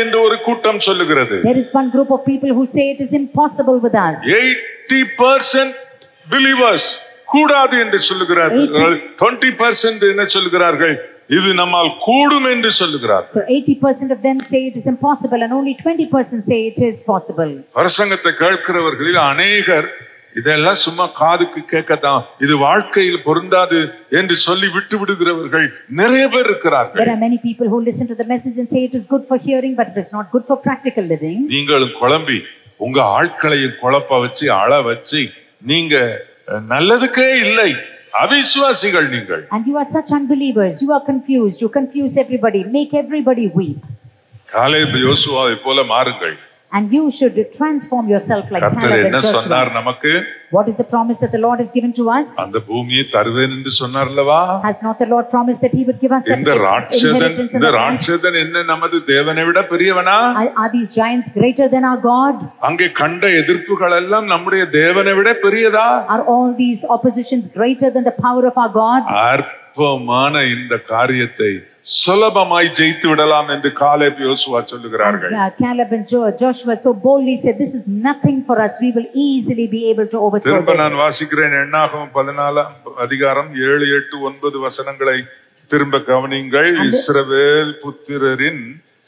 என்று ஒரு கூட்டம் சொல்லுகிறது. There is one group of people who say it is impossible with us. eighty percent believers கூடாது என்று சொல்லுகிறார்கள். twenty percent என்ன சொல்லுகிறார்கள்? இது நம்மால் கூடும் என்று சொல்லுகிறார்கள். So eighty percent of them say it is impossible and only twenty percent say it is possible. பிரசங்கத்தை கேட்கிறவர்களில் அநேகர் இதெல்லாம் சும்மா காதுக்கு கேட்கத்தான், இது வாழ்க்கையில் பொருந்தாது என்று சொல்லி விட்டு விடுகிறவர்கள் நிறைய பேர் இருக்கிறார்கள். There are many people who listen to the message and say it is good for hearing but it is not good for practical living. நீங்களும் குழம்பி உங்க ஆட்களையும் குழப்ப வச்சு அழ வச்சு நீங்க நல்லதுக்கே இல்லை, அவிசுவாசிகள் நீங்கள். And you are such unbelievers, you are confused, you confuse everybody, make everybody weep. Caleb யோசுவாவை போல மாறுங்கள். And you should transform yourself like கர்த்தர் Caleb என்ன and சொன்னார் Joshua. நமக்கு? What is the promise that the Lord has given to us? அந்த பூமியை தருவேன் என்று சொன்னார்லவா? Has not the Lord promised that he would give us that இந்த ராட்சதன் inheritance in இந்த the land? ராட்சதன் என்ன நமது தேவனை விட பெரியவனா? Are, are these giants greater than our God? அங்கே கண்ட எதிர்ப்புகள் எல்லாம் நம்முடைய தேவனை விட பெரியதா? Are all these oppositions greater than the power of our God? அற்பமான இந்த காரியத்தை சுலபமாய் ஜெயித்து விடலாம் என்று காலேப் யோசுவா சொல்லுகிறார்கள். Uh, Caleb and Jo- Joshua so boldly said, this is nothing for us, we will easily be able to overthrow திரும்ப this. நான் வாசிக்கிறேன். எண்ணாகமம் பதினாலாம் அதிகாரம் ஏழு எட்டு ஒன்பது வசனங்களை திரும்ப கவனிங்கள். இஸ்ரவேல் புத்திரரின்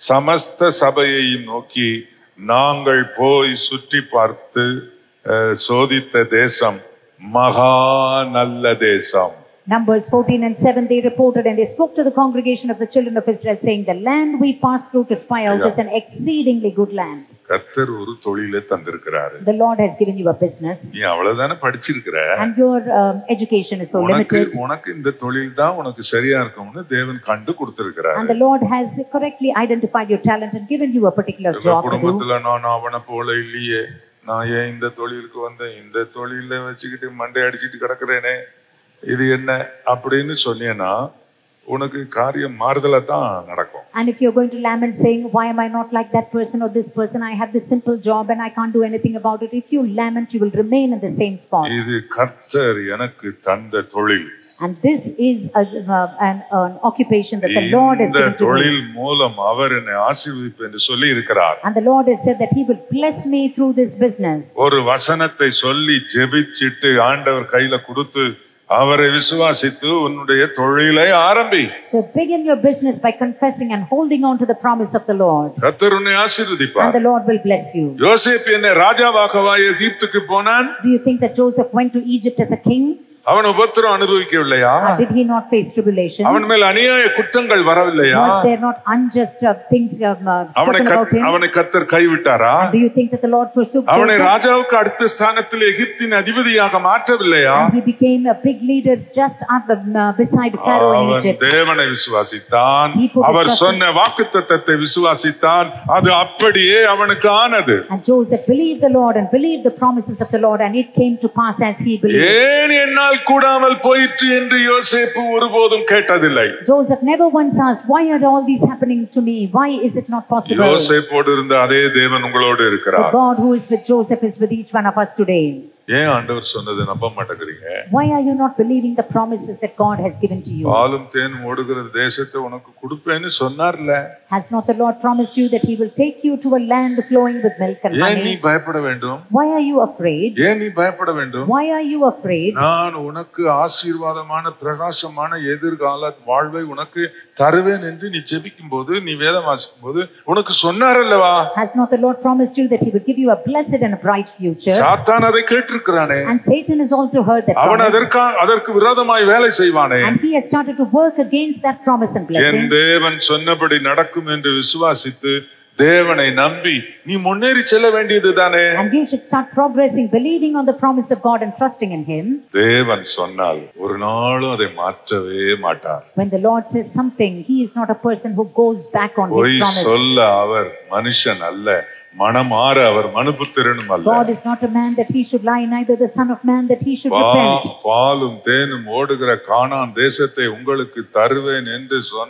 சமஸ்த சபையையும் நோக்கி, நாங்கள் போய் சுற்றி பார்த்து அஹ், சோதித்த தேசம் மகா நல்ல தேசம். Numbers fourteen and seven, they reported and they spoke to the congregation of the children of Israel, saying, the land we passed through to spy out is an exceedingly good land. கர்த்தர் ஒரு தொழிலை தந்திருக்கிறாரு. The Lord has given you a business. நீ அவ்வளவுதானே படிச்சிருக்கிற. And your um, education is so உனக்கு limited. உனக்கு இந்த தொழில் தான் உனக்கு சரியா இருக்கும்னு தேவன் கண்டு கொடுத்திருக்கிறாரு. And the Lord has correctly identified your talent and given you a particular job to do. குடும்பத்துல நான் அவனை போல இல்லையே, நான் ஏன் இந்த தொழிலுக்கு வந்தேன், இந்த தொழில வச்சுக்கிட்டு மண்டை அடிச்சிட்டு கிடக்குறேனே, இது என்ன அப்படின்னு சொன்னேன்னா உனக்கு காரியம் மாறுதலா தான் நடக்கும். And if you're going to lament saying, why am I not like that person or this person, I have this simple job and I can't do anything about it, if you lament you will remain in the same spot. இது கர்த்தர் எனக்கு தந்த தொழில். And this is a, uh, an, an occupation that the Lord has இந்த given to me. தொழில் மூலம் அவர் என்னை ஆசீர்வதிப்பார் என்று சொல்லி இருக்கிறார். And the Lord has said that he will bless me through this business. ஒரு வசனத்தை சொல்லி ஜெபிச்சிட்டு ஆண்டவர் கையில கொடுத்து அவரை விசுவாசித்து உன்னுடைய தொழிலை ஆரம்பி. So begin your business by confessing and holding on to the promise of the Lord. கர்த்தர் உன்னை ஆசீர்வதிப்பார். And the Lord will bless you. யோசேப்பு என்ன ராஜாவாகவா எகிப்துக்கு போனான்? Do you think that Joseph went to Egypt as a king? அவன் உபத்திரம் அனுபவிக்கவில்லையா? Did he not face tribulations? அவன் மேல் அநியாய குற்றங்கள் வரவில்லையா? Was there not unjust uh, things uh, அவனை spoken about him? அவனை கர்த்தர் கைவிட்டாரா? And do you think that the Lord forsook அவனை Joseph? ராஜாவுக்கு அடுத்த ஸ்தானத்தில் எகிப்தின் அதிபதியாக மாற்றவில்லையா? And he became a big leader just up uh, beside Pharaoh in அவன் Egypt. தேவனை விசுவாசித்தான், He put his our trust சொன்ன வாக்குத்தத்தத்தை விசுவாசித்தான், அது அப்படியே அவனுக்கு ஆனது. And Joseph believed the Lord and believed the promises of the Lord, and it came to pass as he believed. ஏன் என்னால் கூடாமல் போயிற்று என்று யோசேப்பு ஒருபோதும் கேட்டதில்லை. Joseph never once asked, why are all these happening to me? Why is it not possible? யோசேப்போடு இருந்த அதே தேவன் உங்களோடு The இருக்கிறார். God who is with Joseph is with each one of us today. ஏன் ஆண்டவர் சொன்னதை நம்ப மாட்டேங்கிறீங்க? Why are you not believing the promises that God has given to you? பாலும் தேனும் ஓடுகிற தேசத்தை உனக்கு கொடுப்பேன்னு சொன்னார்ல. Has not the Lord promised you that he will take you to a land flowing with milk and ஏன் நீ honey? பயப்பட வேண்டும்? Why are you afraid? ஏன் நீ பயப்பட வேண்டும்? Why are you afraid? நான் உனக்கு ஆசீர்வாதமான பிரகாசமான எதிர்கால வாழ்வை உனக்கு தருவேன் என்று நீ ஜெபிக்கும் போது, நீ வேதம் வாசிக்கும் போது உனக்கு சொன்னாரல்லவா? Has not the Lord promised you that he will give you a blessed and a bright future? சாத்தான் அதை கேட்டிருக்கிறானே. And Satan has also heard that அவன் promise. அதற்கு அதற்கு விரோதமாய் வேலை செய்வானே. And he has started to work against that promise and N blessing. தேவன் சொன்னபடி நடக்கும் என்று விசுவாசித்து தேவனை நம்பி நீ முன்னேறி செல்ல வேண்டியதுதானே. And you should start progressing, believing on the promise of God and trusting in him. தேவன் சொன்னால் ஒரு நாளும் அதை மாற்றவே மாட்டார். When the Lord says something, he is not a person who goes back on his பொய் promise. சொல்ல அவர் மனுஷன் அல்ல, மனமாற அவர் மனுபுத்திரனும் அல்ல. God is not a man that he should lie, neither the son of man that he should repent. பாலும் தேனும் ஓடுகிற கானான் தேசத்தை உங்களுக்கு தருவேன் என்று சொன்னால்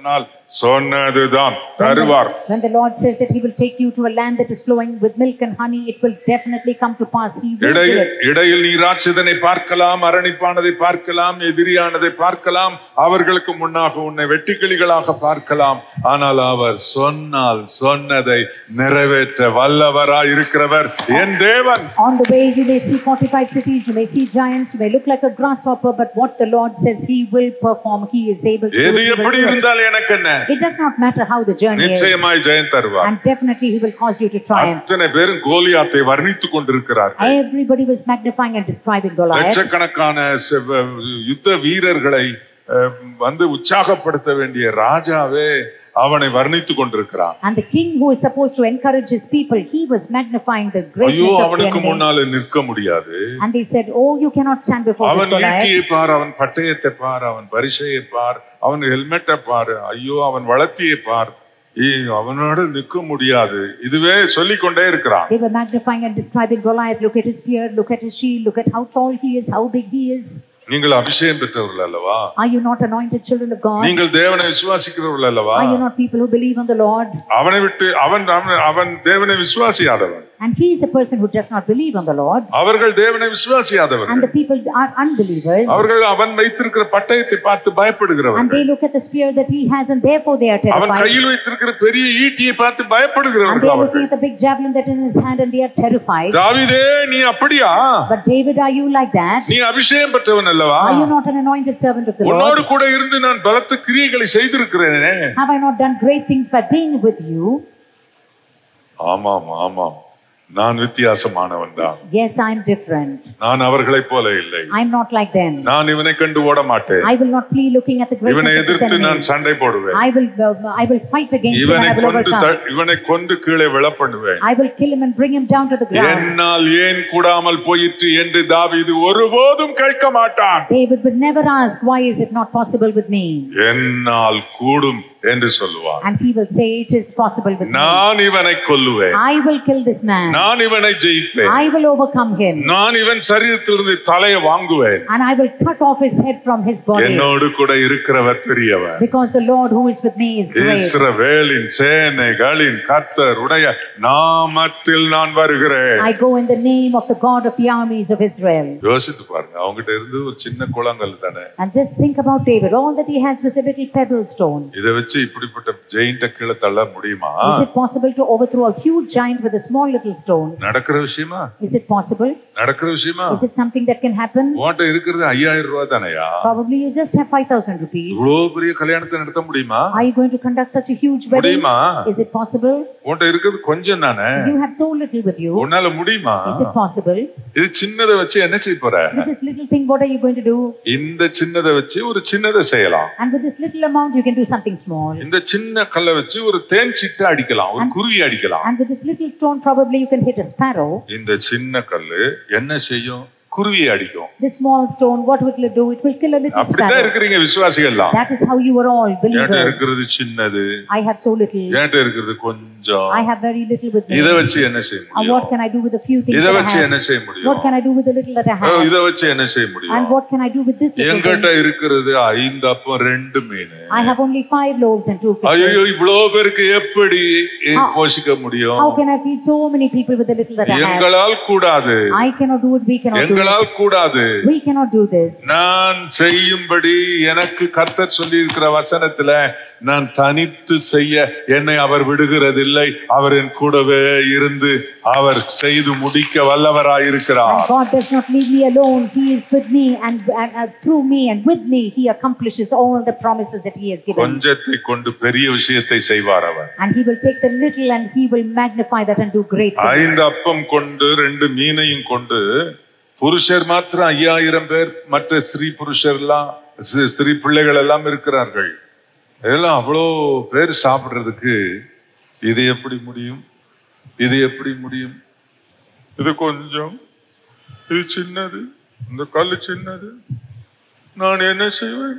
சொன்னதுதான் தருவார். When the Lord says that He will take you to a land that is flowing with milk and honey, it will definitely come to pass. He will do it. இடையில் நீ ராட்சதனை பார்க்கலாம், அரணிப்பானதை பார்க்கலாம், எதிரியானதை பார்க்கலாம், அவர்களுக்கு முன்னாக உன்னை வெட்டுக்கிளிகளாக பார்க்கலாம். ஆனால் அவர் சொன்னால் சொன்னதை நிறைவேற்ற வல்லவராய் இருக்கிறவர் என் தேவன். On the way you may see fortified cities, you may see giants, you may look like a grasshopper, but what the Lord says He will perform. He is able to do it. எது எப்படி இருந்தால் எனக்கு என்ன? It does not matter how the journey is. நிச்சயமாய் ஜெயம் தருவார். And definitely He will cause you to triumph. அத்தனை பேரும் கோலியாத்தை வர்ணித்துக் கொண்டிருக்கிறார்கள். Everybody was magnifying and describing Goliath. லட்சக்கணக்கான யுத்த வீரர்களை வந்து உற்சாகப்படுத்த வேண்டிய ராஜாவே அவனை வர்ணித்துக் கொண்டிருக்கிறான். And the king who is supposed to encourage his people, he was magnifying the greatness ஐயோ of the அவனுக்கு enemy. முன்னால நிற்க முடியாது. And they said, oh, you cannot stand before this அவன் Goliath. ஈட்டியை பார், அவன் பட்டயத்தை பார், அவன் பரிசையை பார், அவன் ஹெல்மெட்டை பார், ஐயோ அவன் வளர்த்தியை பார், அவனோடு நிற்க முடியாது. இதுவே சொல்லிக் கொண்டே இருக்கிறான். They were magnifying and describing Goliath. Look at his spear, look at his shield, look at how tall he is, how big he is. நீங்கள் அபிஷேகம் பெற்றவர்கள் அல்லவா? Are you not anointed children of God? நீங்கள் தேவனை விசுவாசிக்கிறவர்கள் அல்லவா? Are you not people who believe on the Lord? அவனை விட்டு அவன் அவன் தேவனை விசுவாசியாதவன். And he is a person who does not believe on the Lord. அவர்கள் தேவனை விசுவாசியாதவர்கள். And the people are unbelievers. அவர்கள் அவன் வைத்திருக்கிற பட்டயத்தை பார்த்து பயப்படுகிறவர்கள். And they look at the spear that he has and therefore they are terrified. அவன் கையில் வைத்திருக்கிற பெரிய ஈட்டியை பார்த்து பயப்படுகிறவர்கள். And they are looking at the big javelin that is in his hand and they are terrified. தாவீதே நீ அப்படியா? But David, are you like that? நீ அபிஷேகம் பெற்றவன் அல்லவா? Are you not an anointed servant of the Lord? உன்னோடு கூட இருந்து நான் பலத்த கிரியைகளை செய்திருக்கிறேனே. Have I not done great things by being with you? ஆமாம் ஆமாம், நான் வித்தியாசமானவன் தான். Yes, I am different. நான் அவர்களைப் போல இல்லை. I am not like them. நான் இவனை கண்டு ஓட மாட்டேன். I will not flee looking at the greatness இவனை of his எதிர்த்து enemy. நான் சண்டை போடுவேன். I will uh, I will fight against him and இவனை I will கொண்டு overcome. இவனை கொண்டு கீழே விழப்பண்ணுவேன். I will kill him and bring him down to the ground. என்னால் ஏன் கூடாமல் போயிற்று என்று தாவீது ஒருபோதும் கேட்க மாட்டான். David would never ask, why is it not possible with me? என்னால் கூடும் என்று சொல்லுவான். And he will say, it is possible with me. நான் இவனை கொல்லுவேன். I will kill this man. நான் இவனை ஜெயிப்பேன். I will overcome him. நான் இவன் சரீரத்திலிருந்து தலையை வாங்குவேன். And I will cut off his head from his body. என்னோடு கூட இருக்கிறவர் பெரியவர். Because the Lord who is with me is great. இஸ்ரவேலின் சேனைகளின் கர்த்தருடைய நாமத்தில் நான் வருகிறேன். I go in the name of the God of the armies of Israel. யோசித்து பாருங்க, அவங்கிட்ட இருந்து ஒரு சின்ன குளங்கள் தானே. And just think about David. All that he has was a little pebble stone. இதை வச்சு இப்படிப்பட்ட ஜெயிண்ட கீழே தள்ள முடியுமா? Is it possible to overthrow a huge giant with a small little stone? நடக்கிற விஷயமா? Is it possible? நடக்கிற விஷயமா? Is it something that can happen? உன்கிட்ட இருக்கிறது ஐயாயிரம் ரூபாய் தானையா? Probably you just have five thousand rupees. இவ்வளவு பெரிய கல்யாணத்தை நடத்த முடியுமா? Are you going to conduct such a huge wedding? முடியுமா? Is it possible? உன்கிட்ட இருக்கிறது கொஞ்சம் தானே. You have so little with you. உன்னால முடியுமா? Is it possible? இது சின்னதை வச்சு என்ன செய்ய போற? With this little thing, what are you going to do? இந்த சின்னதை வச்சு ஒரு சின்னதை செய்யலாம். And with this little amount, you can do something small. இந்த சின்ன கல்லை வச்சு ஒரு தேன் சிட்டை அடிக்கலாம், ஒரு குருவி அடிக்கலாம். And with this little stone, probably you can hit a sparrow. இந்த சின்ன கல்லு என்ன செய்யும்? குருவியை அடிக்கும். This small stone, what will it do? It will kill a little அப்படிதான் sparrow. இருக்கிறீங்க விசுவாசிகள்லாம். That is how you are all என்கிட்ட believers. இருக்கிறது சின்னது. I have so little. என்கிட்ட இருக்கிறது கொஞ்சம். I have very little with me. இதை வச்சு என்ன செய்ய And முடியும்? what can I do with the few things இதை that I வச்சு என்ன have? செய்ய முடியும்? What can I do with the little that I have? இதை வச்சு என்ன செய்ய முடியும்? And what can I do with this little என்கிட்ட thing? இருக்கிறது ஐந்து அப்பம் ரெண்டு மீன். I have only five loaves and two ஐயோ fishes. இவ்வளவு பேருக்கு எப்படி போஷிக்க முடியும்? How can I feed so many people with the little that I have? எங்களால் கூடாது. I cannot do it. We cannot do எங்களால் it. கூடாது. We cannot do this. நான் செய்யும்படி எனக்கு கர்த்தர் சொல்லி இருக்கிற வசனத்துல நான் தனித்து செய்ய என்னை அவர் விடுகிறதில்லை. அவர் என் கூடவே இருந்து அவர் செய்து முடிக்க வல்லவராயிருக்கிறார். And God does not leave me alone. He is with me and, and uh, through me and with me He accomplishes all the promises that He has given. கொஞ்சத்தை கொண்டு பெரிய விஷயத்தை செய்வார் அவர். And He will take the little and He will magnify that and do great things. ஐந்து அப்பம் கொண்டு ரெண்டு மீனையும் கொண்டு புருஷர் மாத்திரம் ஐயாயிரம் பேர், மற்ற ஸ்திரீ புருஷர் எல்லாம் ஸ்திரீ பிள்ளைகள் எல்லாம் இருக்கிறார்கள். இதெல்லாம் அவ்வளோ பேர் சாப்பிடுறதுக்கு இது எப்படி முடியும்? இது எப்படி முடியும்? இது கொஞ்சம், இது சின்னது, இந்த கல்லு சின்னது, நான் என்ன செய்வேன்?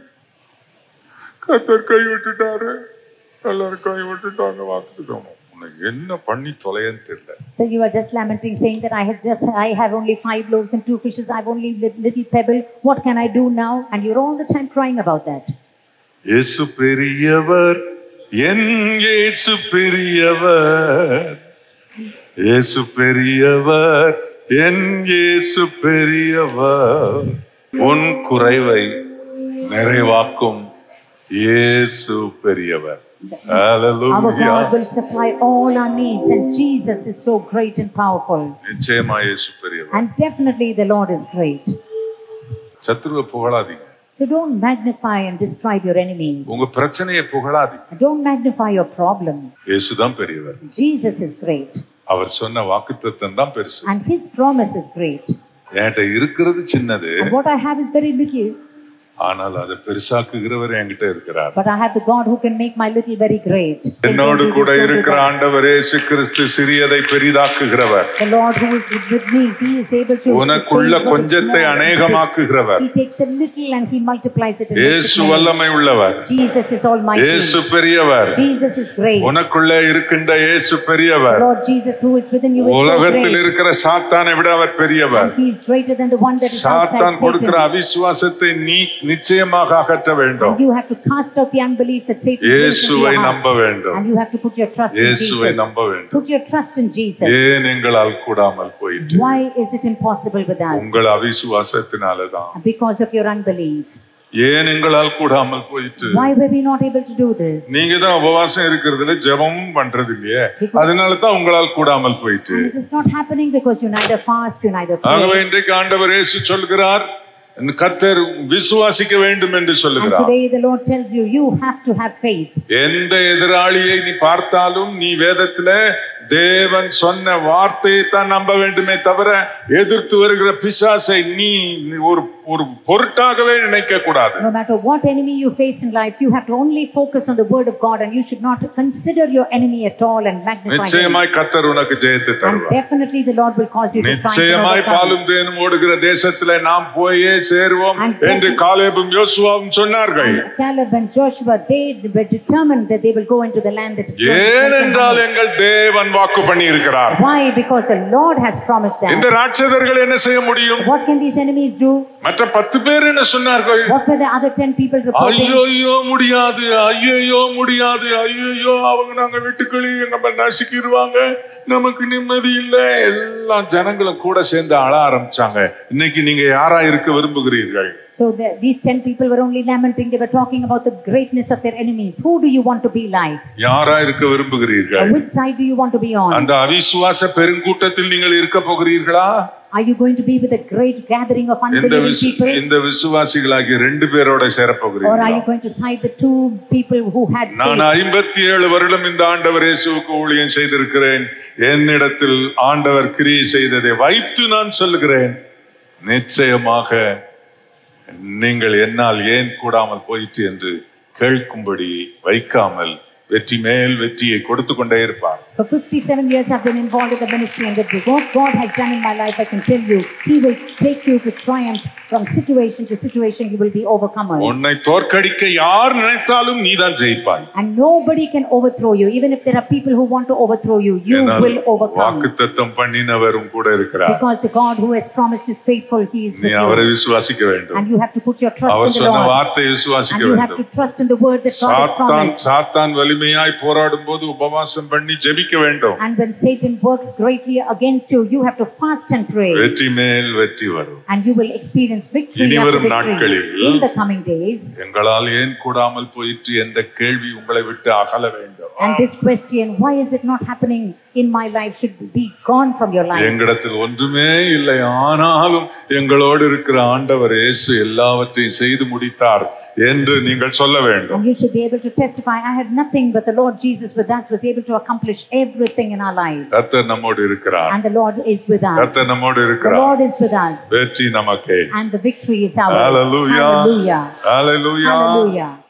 கர்த்தர் கை விட்டுட்டாரு, எல்லாரும் கை விட்டுட்டாங்க, வாக்குத்தத்தம். என்ன பண்ணி தொலைன்னு தெரியல. So you are just lamenting, saying that I have just I have only five loaves and two fishes. I have only little pebble. What can I do now? And you're all the time crying about that. இயேசு பெரியவர், என் இயேசு பெரியவர், இயேசு பெரியவர், என் இயேசு பெரியவர். உன் குறைவை நிறைவாக்கும் இயேசு பெரியவர். Hallelujah. Our God will supply all our needs, and Jesus is so great and powerful. நிச்சயமா இயேசு பெரியவர். And definitely the Lord is great. சத்துருவை புகழாதீங்க. So don't magnify and describe your enemies. உங்க பிரச்சனையை புகழாதீங்க. Don't magnify your problem. இயேசு தான் பெரியவர். Jesus is great. அவர் சொன்ன வாக்குத்தத்தம் தான் பெருசு. And his promise is great. என்கிட்ட இருக்கிறது சின்னது. And what I have is very little. ஆனால் அதை பெருசாக்குகிறவர் என்கிட்ட இருக்கிறார். But I have the God who can make my little very great. என்னோடு கூட இருக்கிற ஆண்டவர் இயேசு கிறிஸ்து சிறியதை பெரிதாக்குகிறவர். The Lord who is with me, he is able to. உனக்குள்ள கொஞ்சத்தை அநேகமாக்குகிறவர். He takes a little and he multiplies it. இயேசு வல்லமை உள்ளவர். Jesus is almighty. இயேசு பெரியவர். Jesus is great. உனக்குள்ள இருக்கின்ற இயேசு பெரியவர். Lord Jesus who is within you is so great. உலகத்தில் இருக்கிற சாத்தானை விட அவர் பெரியவர். And he is greater than the one that is outside Satan. சாத்தான் கொடுக்கிற அவிசுவாசத்தை நீ நிச்சயமாக அகற்ற வேண்டும். And you have to cast out the unbelief that Satan places in இயேசுவை your நம்ப heart. வேண்டும். And you have to put your trust in Jesus. இயேசுவை நம்ப வேண்டும். Put your trust in Jesus. ஏன் எங்களால் கூடாமல் போயிற்று? Why is it impossible with us? உங்கள் அவிசுவாசத்தினால தான். Because of your unbelief. ஏன் எங்களால் கூடாமல் போயிற்று? Why were we not able to do this? நீங்க தான் உபவாசம் இருக்கிறதுல ஜெபமும் பண்றது இல்லையே, அதனால தான் உங்களால் கூடாமல் போயிற்று. It is not happening because you neither fast, you neither pray. ஆகவே இன்றைக்கு ஆண்டவர் இயேசு சொல்கிறார், கர்த்தர் விசுவாசிக்க வேண்டும் என்று சொல்லுகிறார். And today the Lord tells you, you have to have faith. எந்த எதிராளியை நீ பார்த்தாலும் நீ வேதத்திலே தேவன் சொன்ன வார்த்தையை தான் நம்ப வேண்டுமே தவிர எதிர்த்து வருகிற பிசாசை நீ ஒரு ஒரு பொருட்டாகவே நினைக்க கூடாது. No matter what enemy you face in life, you have to only focus on the word of God, and you should not consider your enemy at all and magnify him. நிச்சயமாய் கர்த்தர் உனக்கு ஜெயத்தை தருவார். And definitely the Lord will cause you to triumph. நிச்சயமாய் பாலும் தேனும் ஓடுகிற தேசத்திலே நாம் போயே சேருவோம் என்று காலேபும் யோசுவாவும் சொன்னார்கள். Caleb and Joshua, they were determined that they will go into the land that is promised. ஏனென்றால் எங்கள் தேவன் வாக்கு பண்ணி இருக்கிறார். Why? Because the Lord has promised them. இந்த ராட்சதர்கள் என்ன செய்ய முடியும்? What can these enemies do? மற்ற பத்து பேர் என்ன சொன்னார்கள்? What were the other ten people reporting? ஐயோ முடியாது, ஐயோ முடியாது, ஐயோ அவங்க நாங்க விட்டுக்களி எங்க நசுக்கிடுவாங்க, நமக்கு நிம்மதி இல்ல. எல்லா ஜனங்களும் கூட சேர்ந்து அழ ஆரம்பிச்சாங்க. இன்னைக்கு நீங்க யாரா இருக்க விரும்புகிறீர்கள்? So the, these ten people were only lamenting. They were talking about the greatness of their enemies. Who do you want to be like? யாரா இருக்க விரும்புகிறீர்கள்? Which side do you want to be on? அந்த அவிசுவாச பெருங்கூட்டத்தில் நீங்கள் இருக்க போகிறீர்களா? Are you going to be with a great gathering of unbelieving people? இந்த விசுவாசிகளாகிய ரெண்டு பேரோட சேர போகிறீர்களா? Or are you going to side the two people who had faith? நான் ஐம்பத்தி ஏழு வருடம் இந்த ஆண்டவர் இயேசுவுக்கு ஊழியம் செய்திருக்கிறேன். என்னிடத்தில் ஆண்டவர் கிரியை செய்ததை வைத்து நான் சொல்லுகிறேன், நிச்சயமாக நீங்கள் என்னால் ஏன் கூடாமல் போயிற்று என்று கேட்கும்படி வைக்காமல் வெற்றி மேல் வெற்றியை கொடுத்து கொண்டே இருப்பார். For fifty-seven years I've been involved in the ministry, and what God has done in my life, I can tell you, He will take you to triumph from situation to situation. You will be overcomers. உன்னை தோற்கடிக்க யார் நினைத்தாலும் நீதான் ஜெயிப்பாய். And nobody can overthrow you. Even if there are people who want to overthrow you, you will overcome. வாக்குத்தத்தம் பண்ணினவரும் கூட இருக்கிறார். Because the God who has promised is faithful. He is with நீ you. அவரை விசுவாசிக்க வேண்டும். And you have to put your trust our in the சொன்ன Lord. வார்த்தையை விசுவாசிக்க And you have வேண்டும். to trust in the word that God has சாத்தான் promised. சாத்தான் வலிமையாய் போராடும் போது உபவாசம் பண்ணி ஜெபிக்க வேண்டும். And when Satan works greatly against you, you have to fast and pray. வெற்றி மேல் வெற்றி வரும். And you will experience victory இனி after வரும் victory நாட்களில் in the coming days. எங்களால் ஏன் கூடாமல் போயிற்று என்ற கேள்வி உங்களை விட்டு அகல வேண்டும். And this question, why is it not happening in my life, should be gone from your life. எங்களிடத்தில் ஒன்றுமே இல்லை, ஆனாலும் எங்களோடு இருக்கிற ஆண்டவர் இயேசு எல்லாவற்றையும் செய்து முடித்தார் என்று நீங்கள் சொல்ல வேண்டும். And you should be able to testify, I had nothing, but the Lord Jesus with us was able to accomplish everything in our lives. கர்த்தர் நம்மோடு இருக்கிறார். And the Lord is with us. கர்த்தர் நம்மோடு The இருக்கிறார். Lord is with us. வெற்றி நமக்கே. And the victory is ours. Hallelujah. Hallelujah. Hallelujah. Hallelujah.